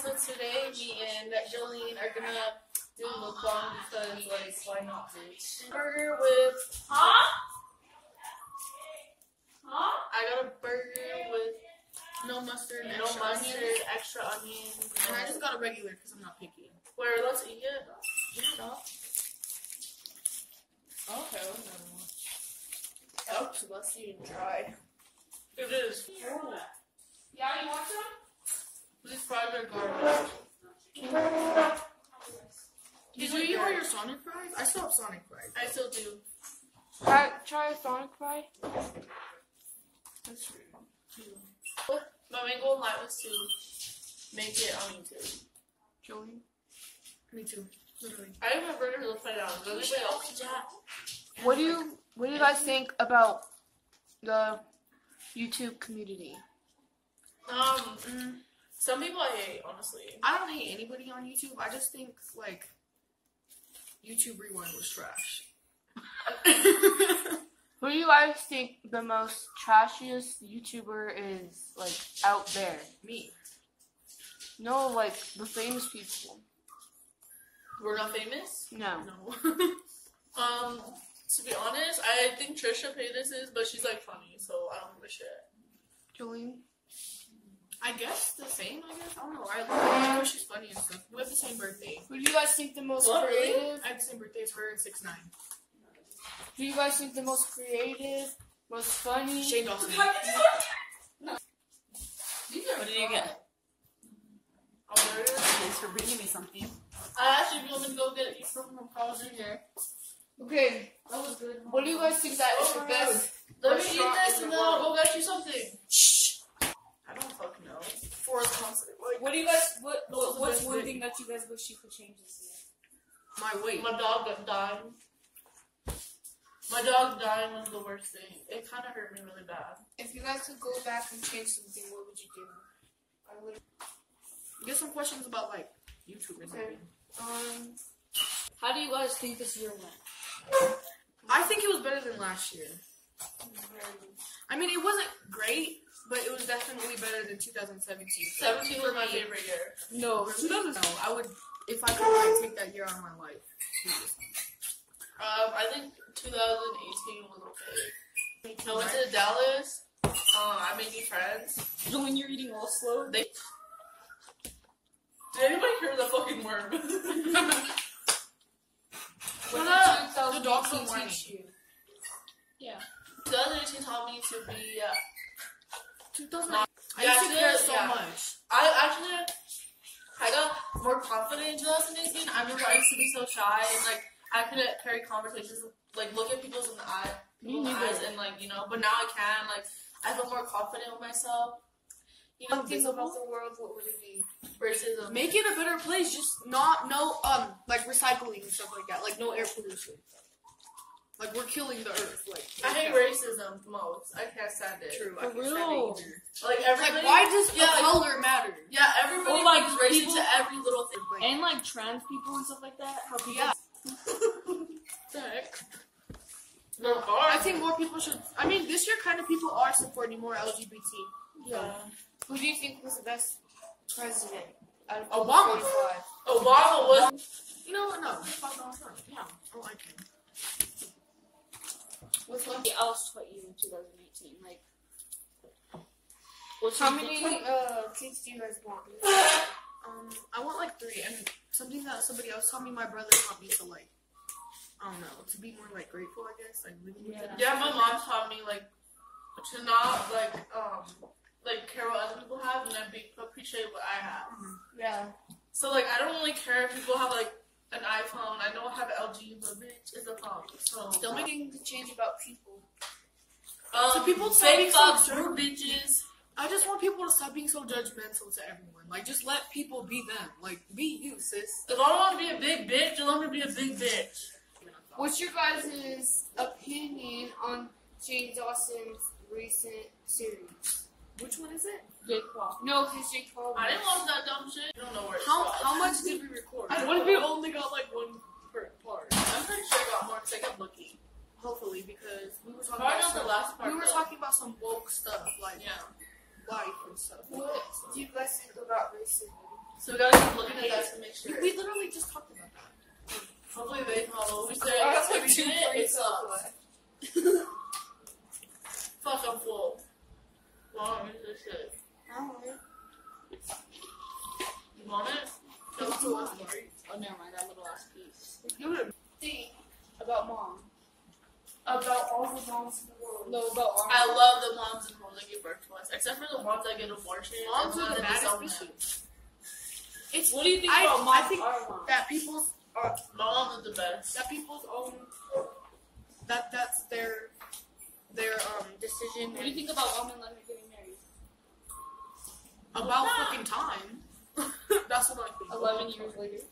so today me and Jolene are gonna do mukbang because, like, why not, bitch? Burger with I got a burger with no mustard, extra onions, and I just got a regular because I'm not picky. Where, let's eat it. Yeah. Okay. Oh, let's see and try. It is. Oh. Yeah, you want some? These fries are garbage. Did you eat all your Sonic fries? I still have Sonic fries. I still do. Try a Sonic fry. That's true. My main goal in life was to make it on YouTube. Jolene? Me too. Literally. I have my burgers upside down. Does anybody else do that? What do you guys think about the YouTube community? Some people I hate, honestly. I don't hate anybody on YouTube. I just think, like, YouTube Rewind was trash. Who do you guys think the most trashiest YouTuber is, like, out there? Me. No, like, the famous people. We're not famous? No. To be honest, I think Trisha Paytas is, but she's, like, funny, so I don't give a shit. Jolene? I guess the same, I don't know. I know she's funny and stuff. We have the same birthday. Who do you guys think the most creative? I have the same birthday as her and 6'9". Who do you guys think the most creative, most funny? Shane Dawson. No. What did you get? Thanks for bringing me something. I actually want to go get you from college in here. Okay. That was good. What do you guys think that is the best? Let me eat this and then I'll go get you something. Shh. I don't fucking know. For a concert. What do you guys? What's one thing that you guys wish you could change this year? My weight. My dog dying. My dog dying was the worst thing. It kind of hurt me really bad. If you guys could go back and change something, what would you do? I would get some questions about, like, YouTubers. Okay. How do you guys think this year went? I think it was better than last year. I mean, it wasn't great, but it was definitely better than 2017. 17 was my favorite year. No, 2000. No, I would, if I could, I'd take that year out of my life. I think 2018 was okay. I went to Dallas. I made new friends. When you're eating all slow? Did anybody hear the fucking worm? The dogs will teach you. Yeah. 2018 taught me to be, 2018. I used to care so much. I got more confident in 2018. I remember I used to be so shy and, like, I couldn't carry conversations, like, look at people's in the eyes and, like, you know, but now I can, like, I feel more confident with myself. You know, think about the world, what would it be? Racism. Make it a better place, just like, recycling and stuff like that, like, no air pollution. Like, we're killing the earth, like. I hate racism most. I can't stand it. True, I can't stand it either. Like, everybody. Like, why does color matter? Yeah, everybody likes racist to every little thing. And, like, trans people and stuff like that. How people. Yeah. The heck? No, I think more people should. I mean, this year, kind of people are supporting more LGBT. Yeah. Who do you think was the best president out of Obama? 45? Obama was. You know what? No. Yeah. I like him. What's something else taught you in 2018? Like, how many kids do you guys want? I want like 3, and something that somebody else taught me, my brother taught me to, like, I don't know, to be more, like, grateful, I guess. Like, yeah, my mom taught me, like, to not, like care what other people have and then appreciate what I have. Yeah. So, like, I don't really care if people have, like, an iPhone. I know I have LG, but bitch, it's a phone. So, still making the change about people. So people stop being so rude, bitches. I just want people to stop being so judgmental to everyone. Like, just let people be them. Like, be you, sis. If I don't want to be a big bitch, then let me be a big bitch. What's your guys' opinion on Jane Dawson's recent series? Which one is it? Jake Paul. No, his Jake Paul. I didn't watch that dumb shit. You don't know where it's How much did we record? What if we only got, like, one part? I'm pretty sure I got more because I kept looking. Hopefully, because we were talking about some woke stuff, like life and stuff. What do you guys think about racism? So we gotta keep looking at that to make sure. We literally just talked about that. Hopefully they follow. We said that's if like we 2 did it, it points sucks. Fuck, I'm full. Wow, this shit. I don't know. You want it? Oh, never mind, that little ass piece. Think About mom. about all the moms in the world. No, about our I love the moms and moms that give birth to us, except for the moms that get abortions. Moms and are the then baddest disown bitches. them. It's What do you think about mom? I think Our mom? that people's My mom is the best. that people's own that's their decision What do you think about mom and Leonard getting married? about fucking time. That's what I think. 11 years later.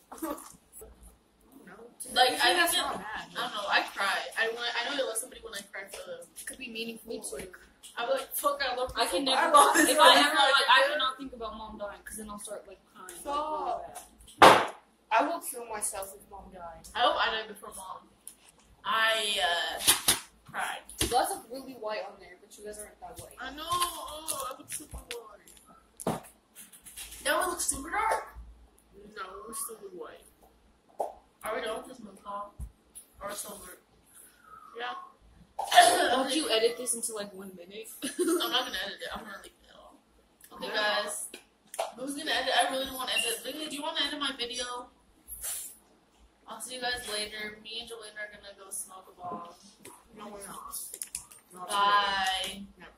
Like I that's think not bad. I don't know. I cry. I know I love somebody when I cry for them. It could be meaningful. Me too. Like, I'm like, fuck, I love. I can my never. mom is If really I ever fucking like, I good. cannot think about mom dying because then I'll start like crying. Stop. Like, really bad. I will kill myself if mom died. I hope I die before mom. I cried. Lots of really white on there, but you guys aren't that white. I know. Oh, I look super white. Now it looks super dark. No, we're still white. Are we done with this month, huh? Or silver? Yeah. Won't you edit this into like 1 minute? I'm not gonna edit it. I'm gonna leave it all. Okay, guys. Who's gonna edit? I really don't want to edit. Lily, do you want to edit my video? I'll see you guys later. Me and Jolene are gonna go smoke a ball. No, we're not. Not Bye. Never.